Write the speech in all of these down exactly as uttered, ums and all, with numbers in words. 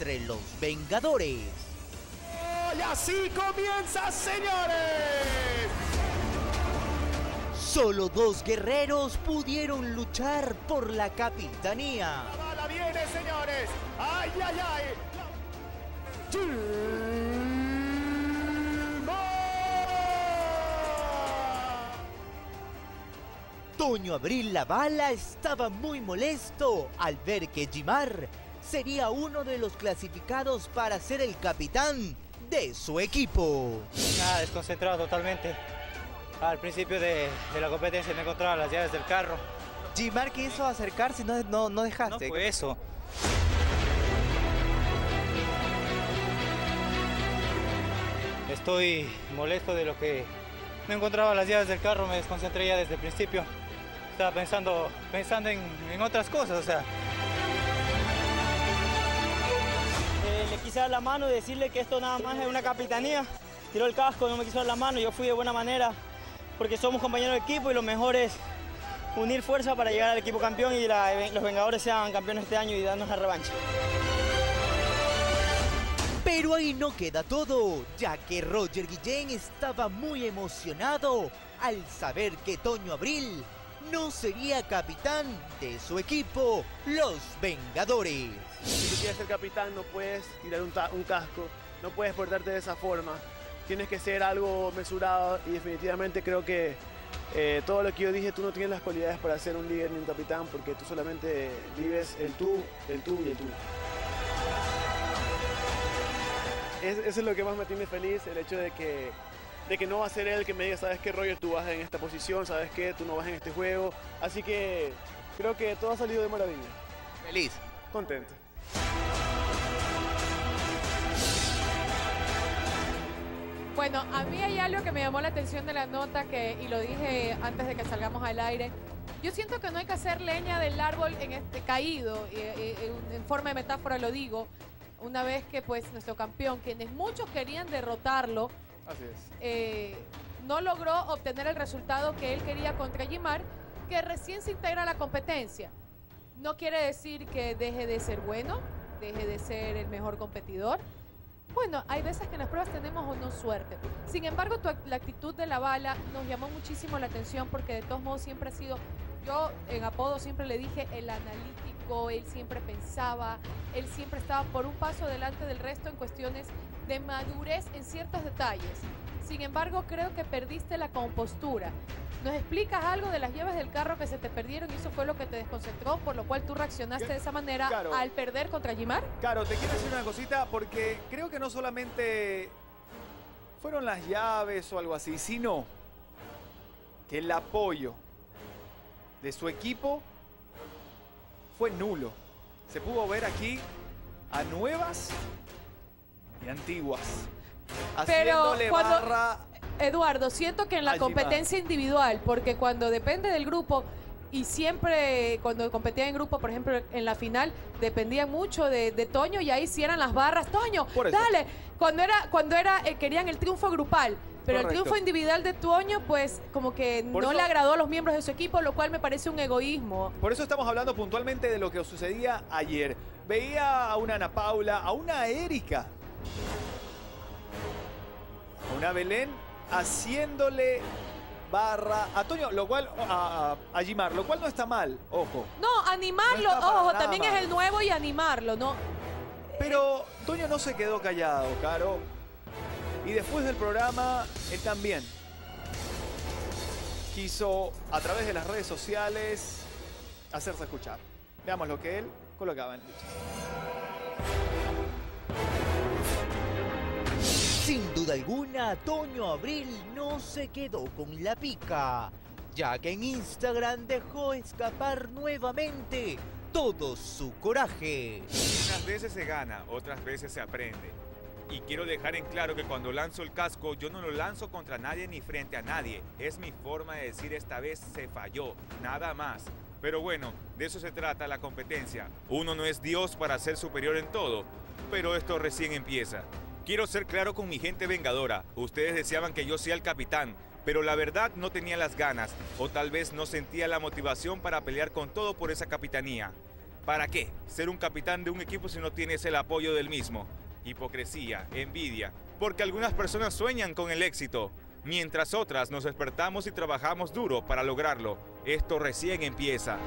entre los Vengadores. Y así comienza, señores. Solo dos guerreros pudieron luchar por la capitanía. La bala viene, señores. Ay, ay, ay. Toño Abril La Bala estaba muy molesto al ver que Jimar sería uno de los clasificados para ser el capitán de su equipo. Nada, desconcentrado totalmente. Al principio de, de la competencia me encontraba las llaves del carro. Jimar quiso acercarse y no, no, no dejaste. No fue eso. Estoy molesto de lo que no encontraba las llaves del carro, me desconcentré ya desde el principio. Estaba pensando, pensando en, en otras cosas, o sea. Eh, le quise dar la mano y decirle que esto nada más es una capitanía. Tiró el casco, no me quiso dar la mano, yo fui de buena manera porque somos compañeros de equipo y lo mejor es unir fuerza para llegar al equipo campeón y la, los Vengadores sean campeones este año y darnos la revancha. Pero ahí no queda todo, ya que Roger Guillén estaba muy emocionado al saber que Toño Abril no sería capitán de su equipo, los Vengadores. Si tú quieres ser capitán no puedes tirar un, un casco, no puedes portarte de esa forma. Tienes que ser algo mesurado y definitivamente creo que eh, todo lo que yo dije, tú no tienes las cualidades para ser un líder ni un capitán porque tú solamente vives el tú, el tú y el tú. Es, eso es lo que más me tiene feliz, el hecho de que, de que no va a ser él el que me diga, sabes que Roger, tú vas en esta posición, sabes que tú no vas en este juego. Así que creo que todo ha salido de maravilla. Feliz. Contento. Bueno, a mí hay algo que me llamó la atención de la nota que, y lo dije antes de que salgamos al aire. Yo siento que no hay que hacer leña del árbol en este caído, y, y, y, en forma de metáfora lo digo. Una vez que pues nuestro campeón, quienes muchos querían derrotarlo, Así es. eh, no logró obtener el resultado que él quería contra Jimar, que recién se integra a la competencia. No quiere decir que deje de ser bueno, deje de ser el mejor competidor. Bueno, hay veces que en las pruebas tenemos o no suerte. Sin embargo, tu, la actitud de La Bala nos llamó muchísimo la atención porque de todos modos siempre ha sido, yo en apodo siempre le dije el analítico, él siempre pensaba, él siempre estaba por un paso delante del resto en cuestiones de madurez en ciertos detalles. Sin embargo, creo que perdiste la compostura. ¿Nos explicas algo de las llaves del carro que se te perdieron y eso fue lo que te desconcentró, por lo cual tú reaccionaste de esa manera Claro. al perder contra Jimar? Claro, te quiero decir una cosita porque creo que no solamente fueron las llaves o algo así, sino que el apoyo de su equipo fue nulo. Se pudo ver aquí a nuevas y antiguas Pero haciéndole cuando, barra. Eduardo, siento que en la a Jimar. competencia individual, porque cuando depende del grupo y siempre cuando competían en grupo, por ejemplo, en la final, dependía mucho de, de Toño y ahí sí eran las barras. Toño, Por eso. dale. Cuando era, cuando era, eh, querían el triunfo grupal. Pero Correcto. el triunfo individual de Toño, pues, como que Por no eso- le agradó a los miembros de su equipo, lo cual me parece un egoísmo. Por eso estamos hablando puntualmente de lo que sucedía ayer. Veía a una Ana Paula, a una Erika, a una Belén haciéndole barra a Toño, lo cual a, a, a Jimar, lo cual no está mal, ojo. No, animarlo, No está para ojo, nada también mal. es el nuevo y animarlo, ¿no? Pero Toño no se quedó callado, Caro. Y después del programa, él también quiso, a través de las redes sociales, hacerse escuchar. Veamos lo que él colocaba en luchas. Sin duda alguna, Toño Abril no se quedó con la pica, ya que en Instagram dejó escapar nuevamente todo su coraje. Unas veces se gana, otras veces se aprende. Y quiero dejar en claro que cuando lanzo el casco, yo no lo lanzo contra nadie ni frente a nadie. Es mi forma de decir esta vez se falló, nada más. Pero bueno, de eso se trata la competencia. Uno no es Dios para ser superior en todo, pero esto recién empieza. Quiero ser claro con mi gente vengadora. Ustedes deseaban que yo sea el capitán, pero la verdad no tenía las ganas, o tal vez no sentía la motivación para pelear con todo por esa capitanía. ¿Para qué ser un capitán de un equipo si no tienes el apoyo del mismo? Hipocresía, envidia, porque algunas personas sueñan con el éxito, mientras otras nos despertamos y trabajamos duro para lograrlo. Esto recién empieza.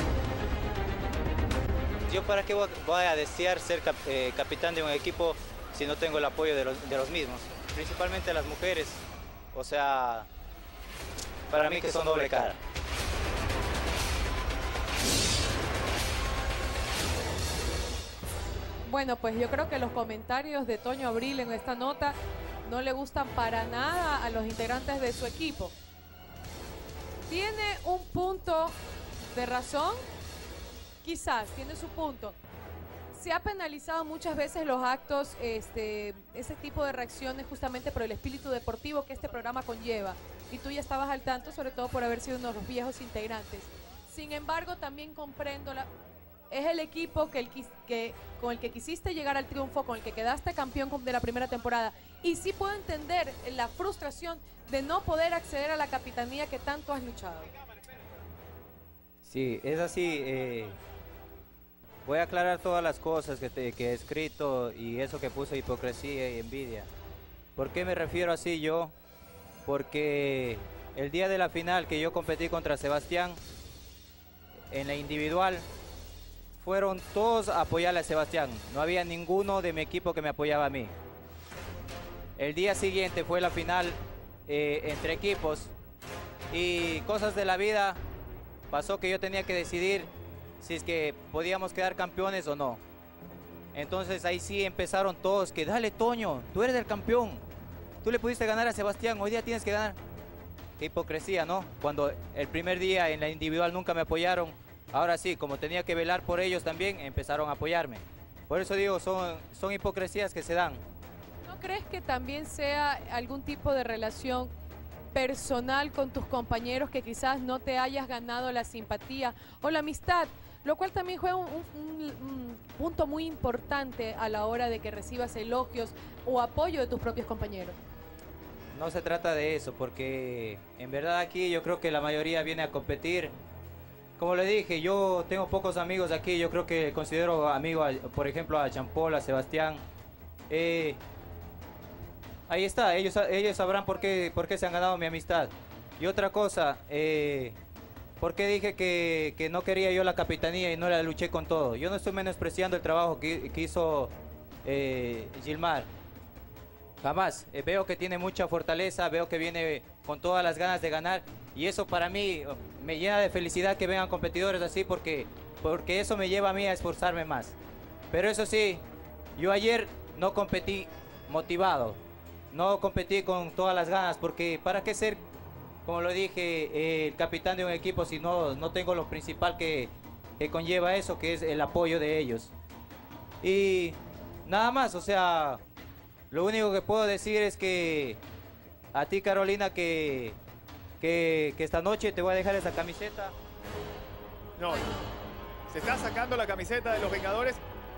Yo para qué voy a desear ser cap eh, capitán de un equipo si no tengo el apoyo de los, de los mismos, principalmente las mujeres, o sea, para mí que son doble cara. Bueno, pues yo creo que los comentarios de Toño Abril en esta nota no le gustan para nada a los integrantes de su equipo. Tiene un punto de razón, quizás, tiene su punto. Se ha penalizado muchas veces los actos, este, ese tipo de reacciones justamente por el espíritu deportivo que este programa conlleva. Y tú ya estabas al tanto, sobre todo por haber sido uno de los viejos integrantes. Sin embargo, también comprendo la... Es el equipo que el, que, con el que quisiste llegar al triunfo, con el que quedaste campeón de la primera temporada. Y sí puedo entender la frustración de no poder acceder a la capitanía que tanto has luchado. Sí, es así. Eh, voy a aclarar todas las cosas que, te, que he escrito y eso que puse hipocresía y envidia. ¿Por qué me refiero así yo? Porque el día de la final que yo competí contra Sebastián, en la individual, fueron todos a apoyarle a Sebastián. No había ninguno de mi equipo que me apoyaba a mí. El día siguiente fue la final eh, entre equipos y cosas de la vida. Pasó que yo tenía que decidir si es que podíamos quedar campeones o no. Entonces ahí sí empezaron todos que dale Toño, tú eres el campeón. Tú le pudiste ganar a Sebastián, hoy día tienes que ganar. Qué hipocresía, ¿no? Cuando el primer día en la individual nunca me apoyaron. Ahora sí, como tenía que velar por ellos también, empezaron a apoyarme. Por eso digo, son, son hipocresías que se dan. ¿No crees que también sea algún tipo de relación personal con tus compañeros que quizás no te hayas ganado la simpatía o la amistad? Lo cual también juega un, un, un punto muy importante a la hora de que recibas elogios o apoyo de tus propios compañeros. No se trata de eso, porque en verdad aquí yo creo que la mayoría viene a competir. Como le dije, yo tengo pocos amigos aquí, yo creo que considero amigo, a, por ejemplo, a Champol, a Sebastián. Eh, ahí está, ellos, ellos sabrán por qué, por qué se han ganado mi amistad. Y otra cosa, eh, ¿por qué dije que, que no quería yo la capitanía y no la luché con todo? Yo no estoy menospreciando el trabajo que, que hizo eh, Gilmar. Jamás. Eh, veo que tiene mucha fortaleza, veo que viene con todas las ganas de ganar. Y eso para mí me llena de felicidad que vengan competidores así porque, porque eso me lleva a mí a esforzarme más. Pero eso sí, yo ayer no competí motivado, no competí con todas las ganas porque ¿para qué ser, como lo dije, eh, el capitán de un equipo si no, no tengo lo principal que, que conlleva eso, que es el apoyo de ellos? Y nada más, o sea, lo único que puedo decir es que a ti, Carolina, que... Que, que esta noche te voy a dejar esa camiseta. No, se está sacando la camiseta de los Vengadores.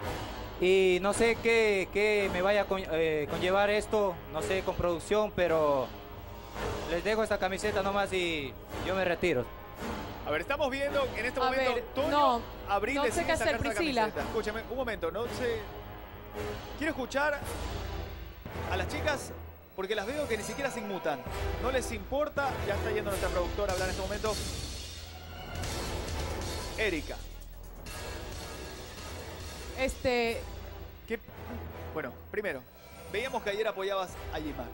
Y no sé qué, qué me vaya a con, eh, conllevar esto, no sé, con producción, pero les dejo esta camiseta nomás y yo me retiro. A ver, estamos viendo en este A momento ver, Toño no, Abril no sé decide qué hacer, sacarse la Priscila. camiseta. Escúchame, un momento, no sé. Quiero escuchar a las chicas porque las veo que ni siquiera se inmutan. No les importa. Ya está yendo nuestra productora a hablar en este momento. Erika. Este, ¿Qué? Bueno, primero, veíamos que ayer apoyabas a Gilmar.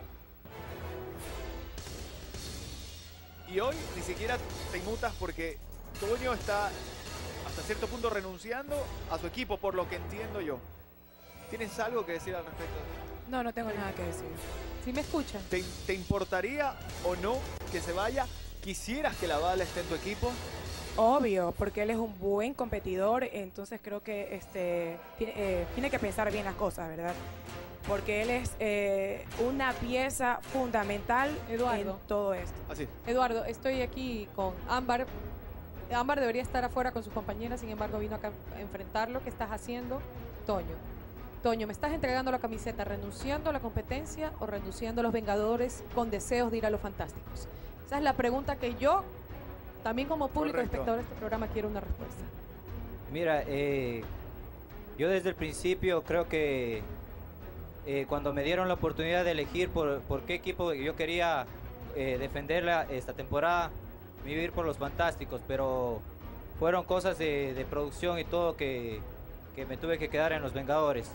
Y hoy ni siquiera te inmutas porque Toño está hasta cierto punto renunciando a su equipo, por lo que entiendo yo. ¿Tienes algo que decir al respecto? No, no tengo nada que decir. ¿sí me escuchan? ¿Te, te importaría o no que se vaya? ¿Quisieras que la bala esté en tu equipo? Obvio, porque él es un buen competidor, entonces creo que este tiene, eh, tiene que pensar bien las cosas, ¿verdad? Porque él es eh, una pieza fundamental Eduardo. en todo esto. Así. Eduardo, estoy aquí con Ámbar. Ámbar debería estar afuera con sus compañeras, sin embargo vino acá a enfrentarlo. ¿Qué estás haciendo, Toño? Toño, ¿me estás entregando la camiseta renunciando a la competencia o renunciando a los Vengadores con deseos de ir a los Fantásticos? Esa es la pregunta que yo, también como público Correcto. espectador de este programa, quiero una respuesta. Mira, eh, yo desde el principio creo que eh, cuando me dieron la oportunidad de elegir por, por qué equipo yo quería eh, defenderla esta temporada, me iba a ir por los Fantásticos, pero fueron cosas de, de producción y todo que, que me tuve que quedar en los Vengadores.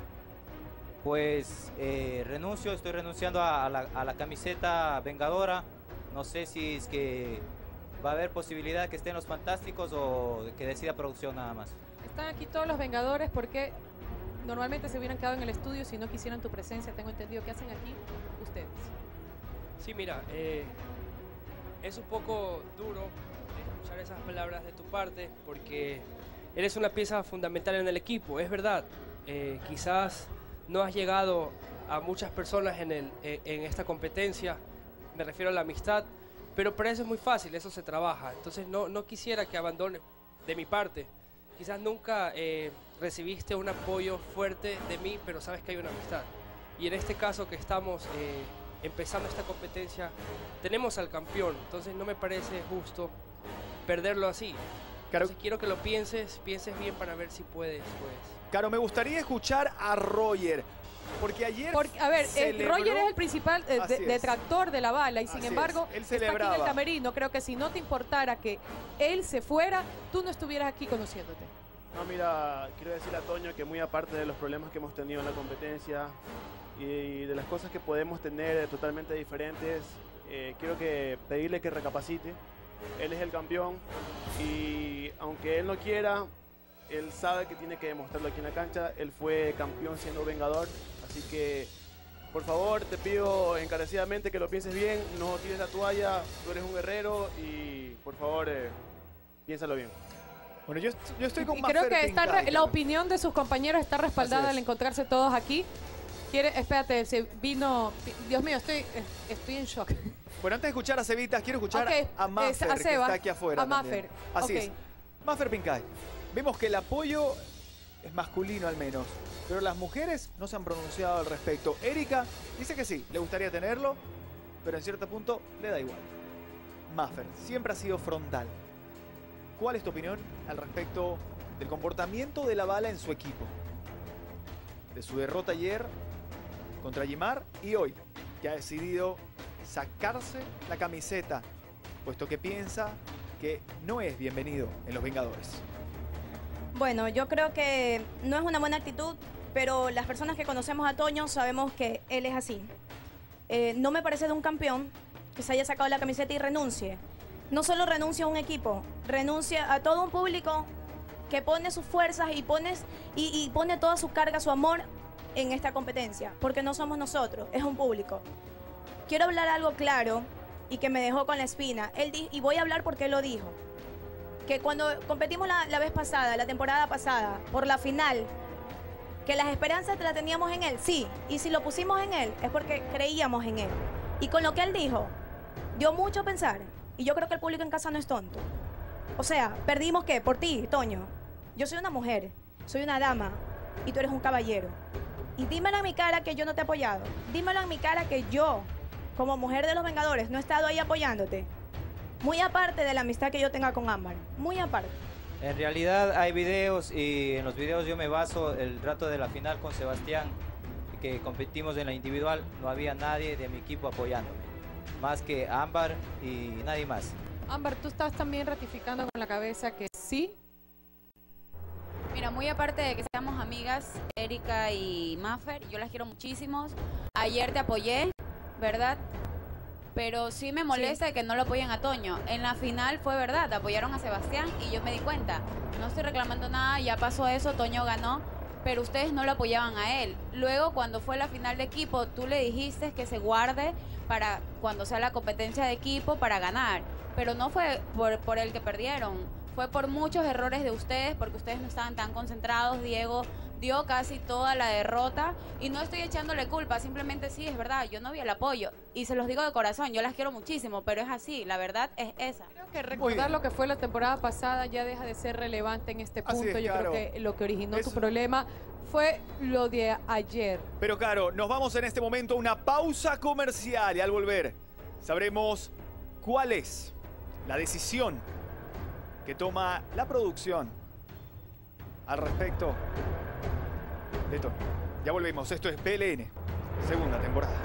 Pues eh, renuncio, estoy renunciando a, a, la, a la camiseta vengadora. No sé si es que va a haber posibilidad que estén los Fantásticos o que decida producción nada más. Están aquí todos los Vengadores porque normalmente se hubieran quedado en el estudio si no quisieran tu presencia. Tengo entendido. ¿Qué hacen aquí ustedes? Sí, mira, eh, es un poco duro escuchar esas palabras de tu parte porque eres una pieza fundamental en el equipo, es verdad. Eh, quizás no has llegado a muchas personas en, el, eh, en esta competencia, me refiero a la amistad, pero para eso es muy fácil, eso se trabaja. Entonces no, no quisiera que abandones de mi parte. Quizás nunca eh, recibiste un apoyo fuerte de mí, pero sabes que hay una amistad. Y en este caso que estamos eh, empezando esta competencia, tenemos al campeón, entonces no me parece justo perderlo así. Claro. Entonces quiero que lo pienses, pienses bien para ver si puedes, puedes. Claro, me gustaría escuchar a Roger, porque ayer Porque, a ver, eh, celebró... Roger es el principal eh, Así de- es. detractor de la bala y sin Así embargo es. Él está aquí en celebraba. el camerino. Creo que si no te importara que él se fuera, tú no estuvieras aquí conociéndote. No, mira, quiero decirle a Toño que muy aparte de los problemas que hemos tenido en la competencia y de las cosas que podemos tener totalmente diferentes, eh, quiero que pedirle que recapacite. Él es el campeón y aunque él no quiera, él sabe que tiene que demostrarlo aquí en la cancha. Él fue campeón siendo vengador, así que por favor te pido encarecidamente que lo pienses bien, no tires la toalla, tú eres un guerrero y por favor eh, piénsalo bien. Bueno, yo, yo estoy con Y creo Maffer que está Pincay, re- la opinión de sus compañeros está respaldada Así es. al encontrarse todos aquí. Quiere, espérate, se vino. Dios mío, estoy, eh, estoy en shock. Bueno, antes de escuchar a Cevitas, quiero escuchar Ok, a Maffer, a que Seba, está aquí afuera a también. Maffer, Así ok. es. Maffer Pincay, vemos que el apoyo es masculino al menos, pero las mujeres no se han pronunciado al respecto. Erika dice que sí, le gustaría tenerlo, pero en cierto punto le da igual. Maffer siempre ha sido frontal. ¿Cuál es tu opinión al respecto del comportamiento de la bala en su equipo? De su derrota ayer contra Jimar y hoy, que ha decidido sacarse la camiseta, puesto que piensa que no es bienvenido en los Vengadores. Bueno, yo creo que no es una buena actitud, pero las personas que conocemos a Toño sabemos que él es así. Eh, no me parece de un campeón que se haya sacado la camiseta y renuncie. No solo renuncia a un equipo, renuncia a todo un público que pone sus fuerzas y, pones, y, y pone toda su carga, su amor en esta competencia, porque no somos nosotros, es un público. Quiero hablar algo claro y que me dejó con la espina. Él di- y voy a hablar porque él lo dijo. Que cuando competimos la, la vez pasada, la temporada pasada, por la final, que las esperanzas las teníamos en él, sí. Y si lo pusimos en él, es porque creíamos en él. Y con lo que él dijo, dio mucho a pensar. Y yo creo que el público en casa no es tonto. O sea, perdimos ¿qué? Por ti, Toño. Yo soy una mujer, soy una dama, y tú eres un caballero. Y dímelo en mi cara que yo no te he apoyado. Dímelo en mi cara que yo, como mujer de los Vengadores, no he estado ahí apoyándote. Muy aparte de la amistad que yo tenga con Ámbar. Muy aparte. En realidad hay videos y en los videos yo me baso el rato de la final con Sebastián, que competimos en la individual, no había nadie de mi equipo apoyándome, más que Ámbar y nadie más. Ámbar, tú estás también ratificando con la cabeza que sí. Mira, muy aparte de que seamos amigas, Erika y Maffer, yo las quiero muchísimos. Ayer te apoyé, ¿verdad? Pero sí me molesta Sí. que no lo apoyen a Toño. En la final fue verdad, apoyaron a Sebastián y yo me di cuenta. No estoy reclamando nada, ya pasó eso, Toño ganó, pero ustedes no lo apoyaban a él. Luego, cuando fue la final de equipo, tú le dijiste que se guarde para cuando sea la competencia de equipo para ganar. Pero no fue por, por el que perdieron, fue por muchos errores de ustedes, porque ustedes no estaban tan concentrados. Diego dio casi toda la derrota y no estoy echándole culpa, simplemente sí, es verdad, yo no vi el apoyo y se los digo de corazón, yo las quiero muchísimo, pero es así, la verdad es esa. Creo que recordar lo que fue la temporada pasada ya deja de ser relevante en este Así punto. es, Yo Caro. creo que lo que originó Es- tu problema fue lo de ayer. Pero claro, nos vamos en este momento a una pausa comercial y al volver sabremos cuál es la decisión que toma la producción al respecto de Toño. Ya volvemos, esto es P L N, segunda temporada.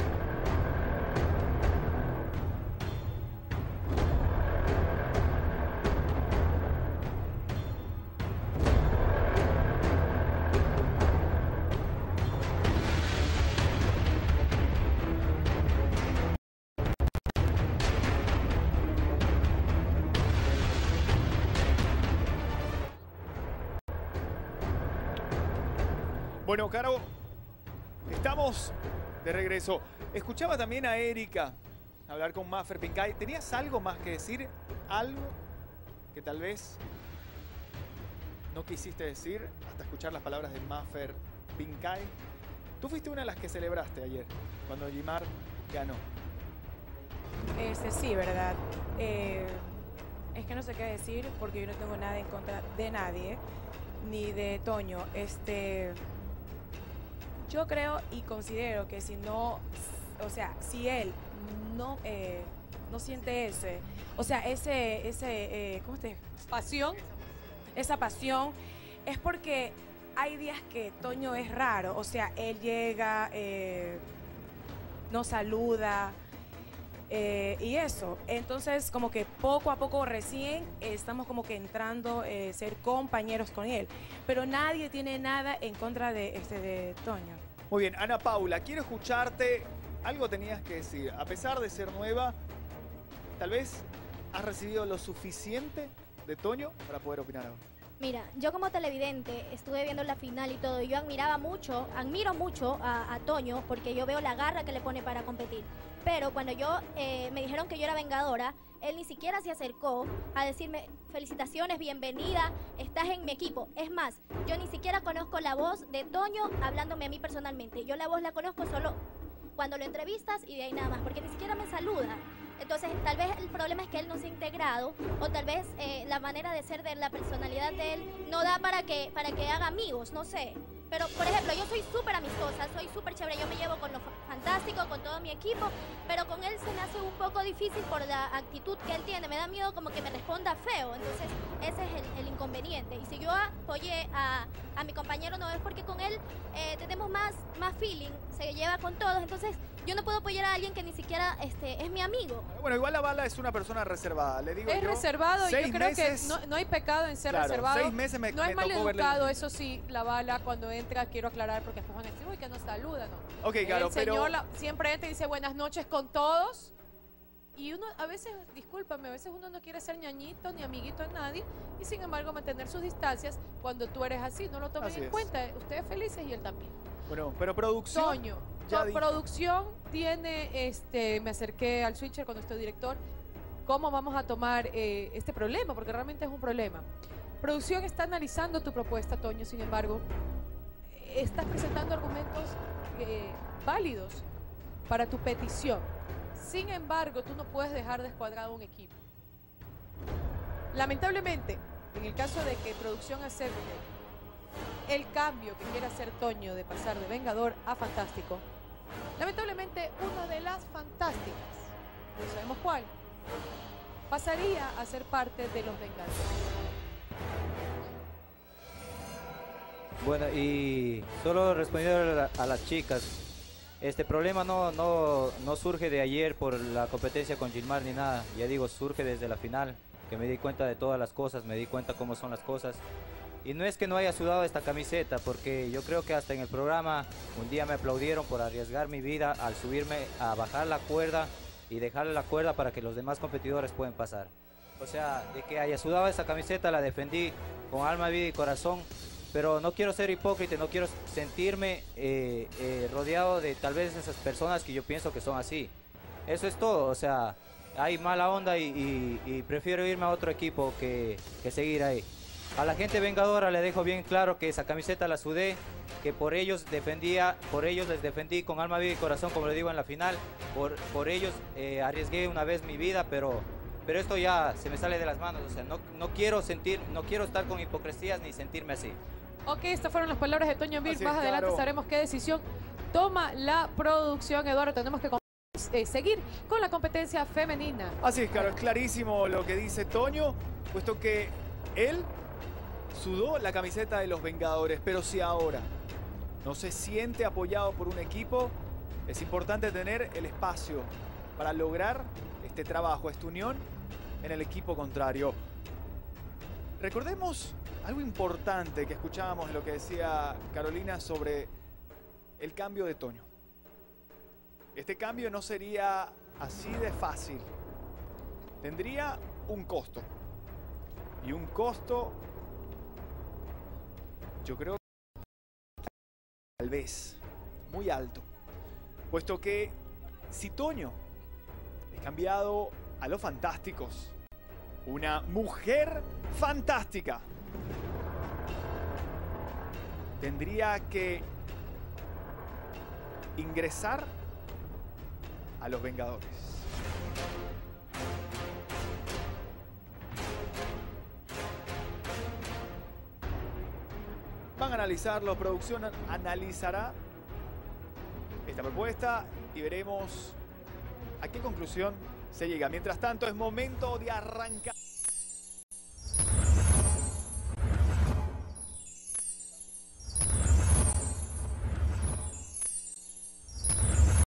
Bueno, Caro, estamos de regreso. Escuchaba también a Erika hablar con Maffer Pincay. ¿Tenías algo más que decir? ¿Algo que tal vez no quisiste decir hasta escuchar las palabras de Maffer Pincay? Tú fuiste una de las que celebraste ayer, cuando Gimar ganó. Este, sí, ¿verdad? Eh, es que no sé qué decir porque yo no tengo nada en contra de nadie, ni de Toño. Este... Yo creo y considero que si no, o sea, si él no, eh, no siente ese, o sea, ese, ese, eh, ¿cómo te? Pasión. Esa pasión, es porque hay días que Toño es raro, o sea, él llega, eh, nos saluda, eh, y eso. Entonces, como que poco a poco recién eh, estamos como que entrando, eh, ser compañeros con él. Pero nadie tiene nada en contra de, este, de Toño. Muy bien, Ana Paula, quiero escucharte. Algo tenías que decir. A pesar de ser nueva, tal vez has recibido lo suficiente de Toño para poder opinar ahora. Mira, yo como televidente estuve viendo la final y todo, y yo admiraba mucho, admiro mucho a, a Toño porque yo veo la garra que le pone para competir. Pero cuando yo eh, me dijeron que yo era vengadora, él ni siquiera se acercó a decirme felicitaciones, bienvenida, estás en mi equipo. Es más, yo ni siquiera conozco la voz de Toño hablándome a mí personalmente. Yo la voz la conozco solo cuando lo entrevistas y de ahí nada más, porque ni siquiera me saluda. Entonces, tal vez el problema es que él no se ha integrado, o tal vez eh, la manera de ser de la personalidad de él no da para que, para que haga amigos, no sé. Pero, por ejemplo, yo soy súper amistosa, soy súper chévere, yo me llevo con lo fantástico, con todo mi equipo, pero con él se me hace un poco difícil por la actitud que él tiene. Me da miedo como que me responda feo, entonces ese es el, el inconveniente. Y si yo apoyé a, a mi compañero, no es porque con él eh, tenemos más, más feeling, se lleva con todos, entonces yo no puedo apoyar a alguien que ni siquiera este, es mi amigo. Bueno, igual la Bala es una persona reservada, le digo Es yo, reservado y yo creo meses, que no, no hay pecado en ser claro, reservado. seis meses me, no me es tocó maleducado, verle. eso sí, la Bala cuando entra, quiero aclarar porque después van a decir, uy, que nos saluda, ¿no? Ok, claro, El señor pero... la- siempre entra y dice buenas noches con todos. Y uno, a veces, discúlpame, a veces uno no quiere ser ñañito ni amiguito de nadie y sin embargo mantener sus distancias cuando tú eres así. No lo tomen Así en es. cuenta. Ustedes felices y él también. Bueno, pero producción... Toño, ya tu dijo. producción tiene, este, me acerqué al switcher cuando estoy director, cómo vamos a tomar eh, este problema, porque realmente es un problema. Producción está analizando tu propuesta, Toño, sin embargo, eh, estás presentando argumentos eh, válidos para tu petición. Sin embargo, tú no puedes dejar descuadrado un equipo. Lamentablemente, en el caso de que producción acepte el cambio que quiere hacer Toño de pasar de Vengador a Fantástico, lamentablemente una de las Fantásticas, no sabemos cuál, pasaría a ser parte de los Vengadores. Bueno, y solo respondiendo a, la- a las chicas, este problema no, no, no surge de ayer por la competencia con Gilmar ni nada, ya digo, surge desde la final, que me di cuenta de todas las cosas, me di cuenta cómo son las cosas. Y no es que no haya sudado esta camiseta, porque yo creo que hasta en el programa un día me aplaudieron por arriesgar mi vida al subirme a bajar la cuerda y dejarle la cuerda para que los demás competidores puedan pasar. O sea, de que haya sudado esa camiseta la defendí con alma, vida y corazón, pero no quiero ser hipócrita, no quiero sentirme eh, eh, rodeado de tal vez esas personas que yo pienso que son así. Eso es todo, o sea, hay mala onda y, y- y prefiero irme a otro equipo que, que seguir ahí. A la gente vengadora le dejo bien claro que esa camiseta la sudé, que por ellos defendía, por ellos les defendí con alma, vida y corazón, como le digo en la final, por, por ellos eh, arriesgué una vez mi vida, pero, pero esto ya se me sale de las manos, o sea, no, no quiero sentir, no quiero estar con hipocresías ni sentirme así. Ok, estas fueron las palabras de Toño Mir. Así Más es, adelante claro. sabremos qué decisión toma la producción. Eduardo, tenemos que eh, seguir con la competencia femenina. Así es, claro, es clarísimo lo que dice Toño, puesto que él sudó la camiseta de los Vengadores, pero si ahora no se siente apoyado por un equipo, es importante tener el espacio para lograr este trabajo, esta unión en el equipo contrario. Recordemos algo importante que escuchábamos de lo que decía Carolina sobre el cambio de Toño. Este cambio no sería así de fácil. Tendría un costo. Y un costo, yo creo, tal vez, muy alto. Puesto que si Toño es cambiado a los Fantásticos, una mujer fantástica tendría que ingresar a los Vengadores. Van a analizarlo, producción analizará esta propuesta y veremos a qué conclusión se llega. Mientras tanto, es momento de arrancar.